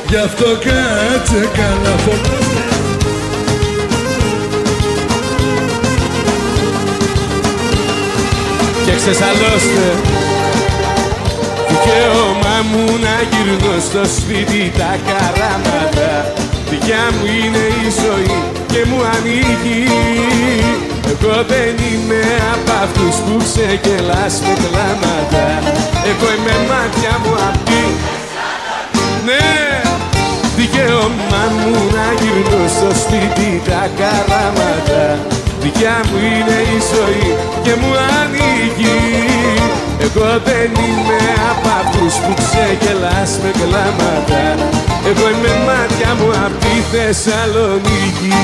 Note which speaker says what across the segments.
Speaker 1: γι' αυτό κάτσε καλά φωνάστε.
Speaker 2: Και ξεσαλώστε. Δικαίωμά μου να γυρνώ στο σπίτι τα καράματα. Δικιά μου είναι η ζωή και μου ανήκει. Εγώ δεν είμαι απ' αυτούς που ξεκελάς με κλάματα. Εγώ είμαι μάτια μου απ' τη ναι, δικαίωμά μου να γυρνώ στο σπίτι τα καράματα. Δικιά μου είναι η ζωή και μου ανήκει. Εγώ δεν είμαι απ' αυτούς που ξεκελάς με κλάματα. Εγώ είμαι μάτια μου απ' τη Θεσσαλονίκη.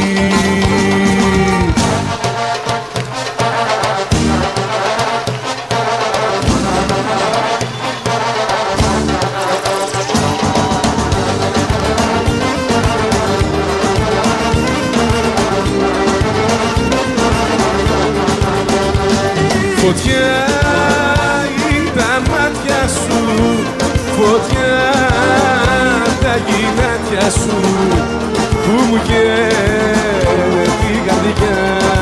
Speaker 2: Φωτιά είναι τα μάτια σου, φωτιά τα γυνάτια σου που μου καίνε την καρδιά.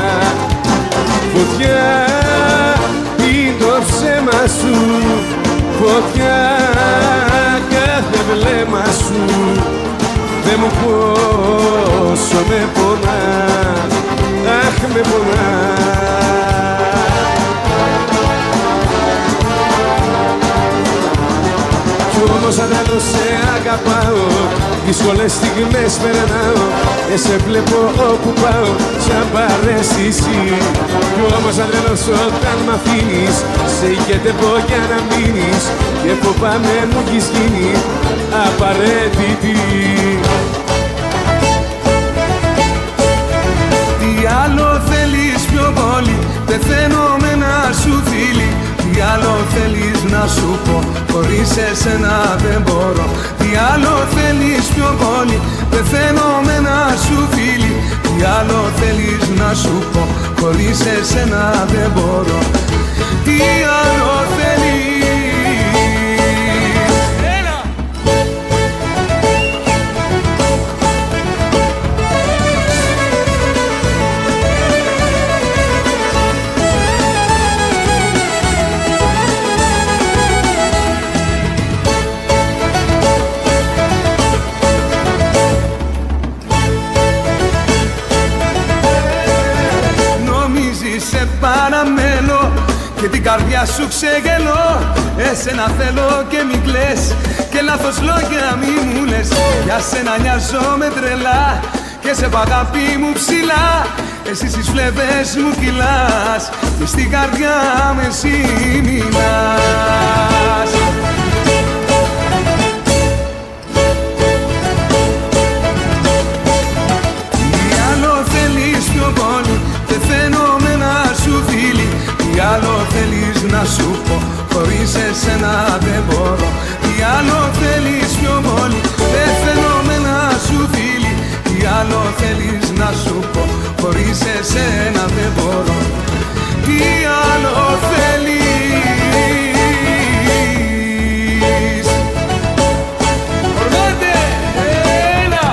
Speaker 2: Φωτιά είναι το ψέμα σου, φωτιά κάθε βλέμμα σου. Δε μου πόσο με πονά, αχ με πονά. Όμως αντάλλως σε αγαπάω, δύσκολες στιγμές περνάω και σε βλέπω όπου πάω σαν παρέστηση. Κι όμως αντάλλως όταν μ' αφήνεις σε ηγετεύω για να μείνεις και φοβάμαι μου έχεις γίνει απαραίτητη.
Speaker 3: Τι άλλο θέλεις πιο πολύ, πεθαίνω με ένα σου φίλι. Τι άλλο θέλεις να σου πω, χωρίς εσένα δεν μπορώ. Τι άλλο θέλεις πιο πολύ, πεθαίνω με ένα σου φίλι. Τι άλλο θέλεις να σου πω, χωρίς εσένα δεν μπορώ. Τι άλλο θέλεις. Παραμένω και την καρδιά σου ξεγελώ. Εσένα θέλω και μη κλαις και λάθος λόγια μη μου λες. Για σένα νοιάζομαι τρελά και σε αγάπη μου ψηλά. Εσύ στις φλέβες μου κυλάς και στην καρδιά με εσύ μιλάς. Τι άλλο θέλεις πιο πολύ, πεθαίνω με ένα σου φίλι. Τι άλλο θέλεις να σου πω, χωρίς εσένα δεν μπορώ. Τι άλλο θέλεις πιο πολύ, πεθαίνω με ένα σου φίλι. Τι άλλο θέλεις να σου πω, χωρίς εσένα δεν μπορώ. Τι άλλο θέλεις. Ορμάτε, έλα.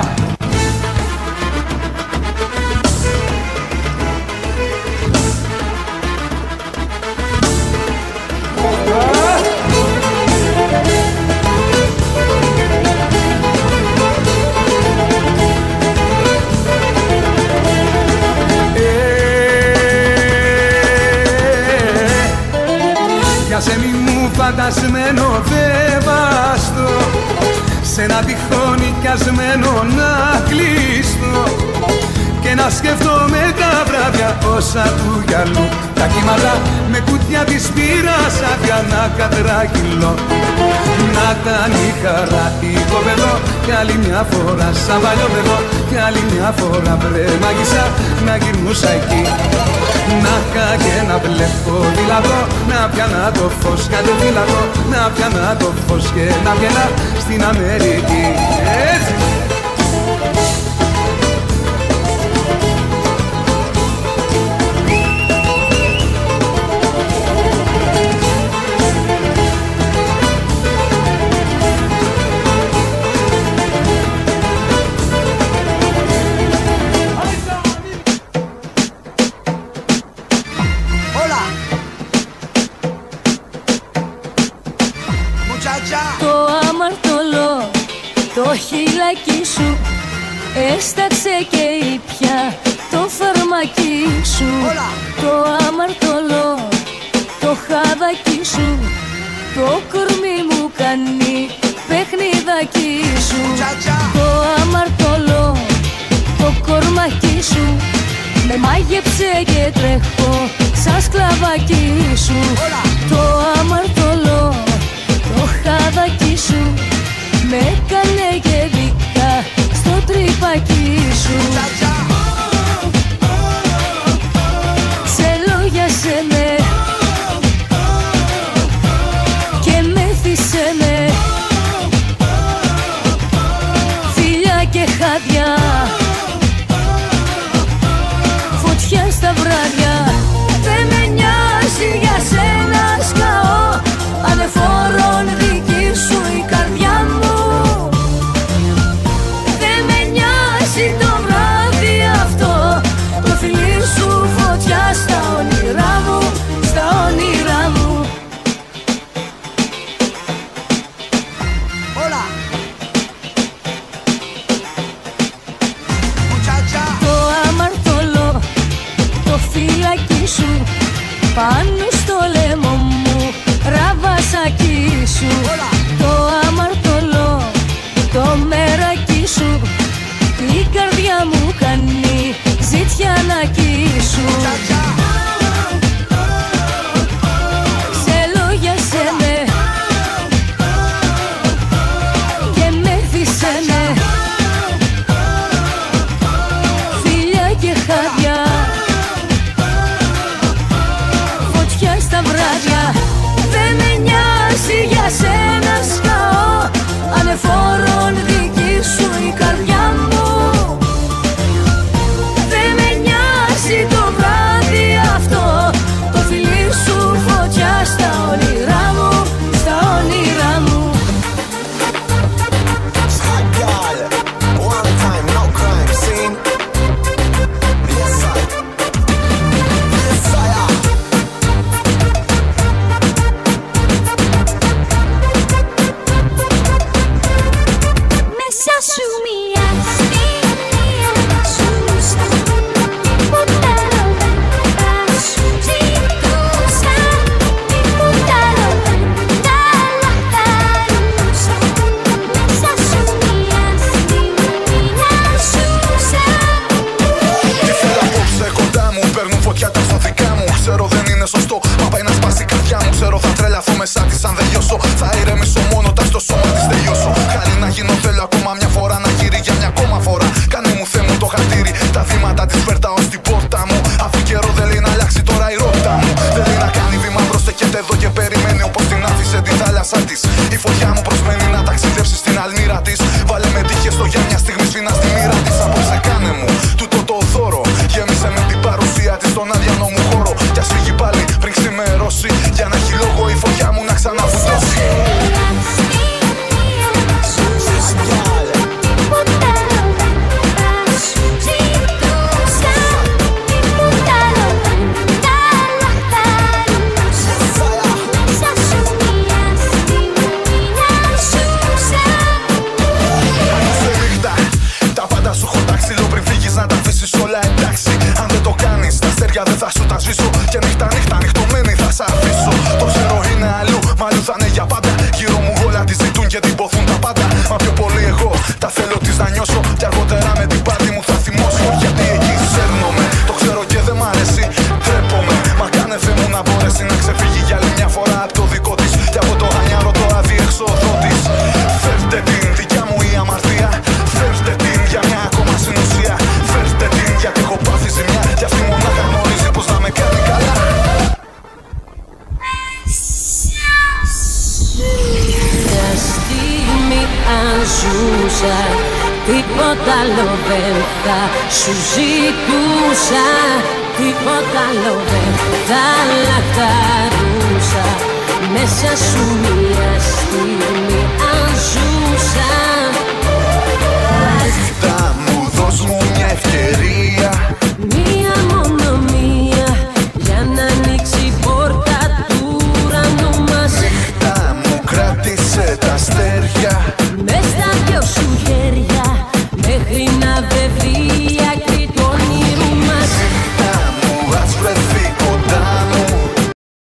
Speaker 3: Σε μη μου φαντασμένο δεν βάστο, σε ένα τυχόν νοικιασμένο να κλείστο και να σκεφτόμαι τα βράδια όσα του γυαλού. Τα κύματα με κουτιά της πήρας άδεια να κατραγγυλώ. Να ήταν η χαρά η κοπεδό κι άλλη μια φορά σαν παλιό παιδό. Κι άλλη μια φορά βρε μάγισσα να γυρνούσα εκεί. Να είχα και ένα βλέπω δηλαδή, να πιάνα το φως κατεβήλατο. Να πιάνα το φως και να βγαίνα στην Αμερική. Έτσι!
Speaker 4: Το χειλάκι σου έσταξε και ήπια το φαρμακί σου. Το αμαρτωλό, το χαδάκι σου, το κορμί μου κάνει παιχνιδάκι σου. Το αμαρτωλό, το κορμάκι σου με μάγεψε και τρέχω σαν σκλαβάκι σου. Το αμαρτωλό, το χαδάκι σου με έκανε και μπήκα στο τρυπάκι σου. Ξελόγιασε με και μέθησε με φιλιά και χάδια, φωτιά στα βράδια. Δεν με νοιάζει για σένα σκαώ, ανεφόρον δική σου η καρδιά μου. Δεν με νοιάζει το βράδυ αυτό, το φιλί σου φωτιά στα όνειρά μου, στα όνειρά μου. Το αμαρτωλό, το φυλακί σου πάνω στο λαιμό μου, ραβασάκι σου. Το αμαρτωλό, το μεράκι σου, η καρδιά μου κάνει ζητιανάκι σου. Ξελόγιασε με και μέθησε με φιλιά και χάδια, φωτιά στα βράδια. Δεν με νοιάζει για σένα σκαώ, ανεφόρον δική σου η καρδιά μου. Δεν με νοιάζει το βράδυ αυτό, το φιλί σου φωτιά στα όνειρά μου, στα όνειρά μου.
Speaker 5: Μέσα της αν δεν λιώσω, θα ηρεμήσω μόνο όταν στο σώμα της τελειώσω. Χάρη να γίνω θέλω ακόμα μια φορά, να γύρει για μια ακόμα φορά. Κάνε μου Θεέ μου το χατήρι, τα βήματα της φέρταω στην πόρτα μου. Αφού καιρό δεν λέει να αλλάξει τώρα η ρότα μου. Δεν λέει να κάνει βήμα μπρος, στέκεται εδώ και περιμένει όπως την άφησε τη θάλασσα της. Η φωτιά μου προσμένει να ταξιδεύσει στην αλμύρα της. Βάλε με τύχες στο για μια στιγμή σφίνα στη μοίρα της. Απόψε κάνε μου τούτο το δώρο, γέμισε με την παρουσία της στον αδιανό μου χώρο. Κι ας φύγει πάλι πριν ξημερώσει, για να έχει λόγο η φωτιά μου να ξαναφουτώσει. Τα πάντα σου έχω τάξει, λέω πριν φύγεις να τα αφήσεις όλα εντάξει. Αν δεν το κάνεις, τα αστέρια δεν θα σου τα σβήσω. Και νύχτα νύχτα νυχτωμένη θα σ' αφήσω. Το ξέρω είναι αλλού, μα αλλού θα είναι για πάντα. Γύρω μου όλα τη ζητούν και την ποθούν τα πάντα. Μα πιο πολύ εγώ τα θέλω της να νιώσω. Και αργότερα με την πάτη μου θα θυμώσω. Γιατί εκεί σέρνομαι, το ξέρω και δεν μ' αρέσει. Τρέπομαι, μα κάνε Θεέ μου να μπορέσει να ξεφύγει για άλλη μια φορά από το δικό της. Και από το γανιάρο το αδιεξόδο της. Φέρτε την δικιά μου η αμαρτία. Φέρτε την για μια ακόμα συνουσία. Φέρτε την γιατί έχω πάθει ζημιά. Κι αυτή μονάχα γνωρίζει πως να με κάνει καλά.
Speaker 4: Μια στιγμή αν ζούσα, τίποτα άλλο δεν θα σου ζητούσα. Τίποτα άλλο δεν θα λαχταρούσα. Μέσα σου